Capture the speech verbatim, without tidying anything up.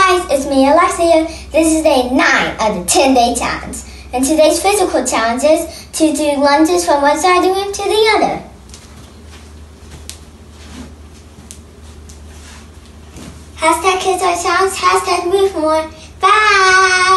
guys, it's me, Alexia. This is day nine of the ten day challenge. And today's physical challenge is to do lunges from one side of the room to the other. Hashtag kids are challenge, hashtag move more. Bye!